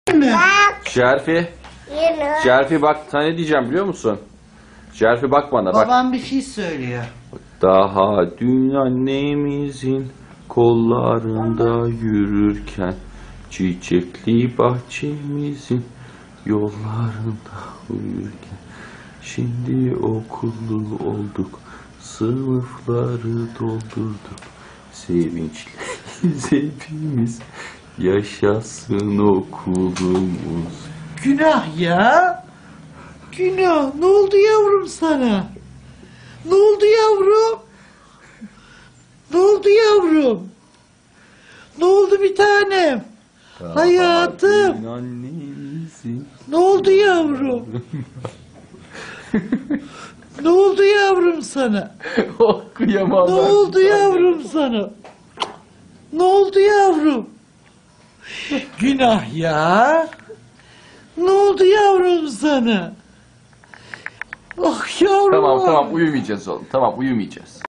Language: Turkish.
mi? Şerfi. Şerfi bak sana ne diyeceğim biliyor musun? Şerfi bak bana bak. Babam bir şey söylüyor. Daha dün annemizin kollarında yürürken çiçekli bahçemizin yollarında uyurken şimdi okullu olduk, sınıfları doldurduk, sevinçli hepimiz, yaşasın okulumuz. Günah ya. Günah. Ne oldu yavrum sana? Ne oldu yavrum? Ne oldu yavrum? Ne oldu bir tanem? Hayatım. Dün annemizin Ne oldu yavrum? Ne oldu yavrum sana? Oh kıyamam. Ne oldu yavrum sana? Ne oldu yavrum? Günah ya. Ne oldu yavrum sana? Ah yavrum. Tamam uyumayacağız oğlum. Tamam uyumayacağız.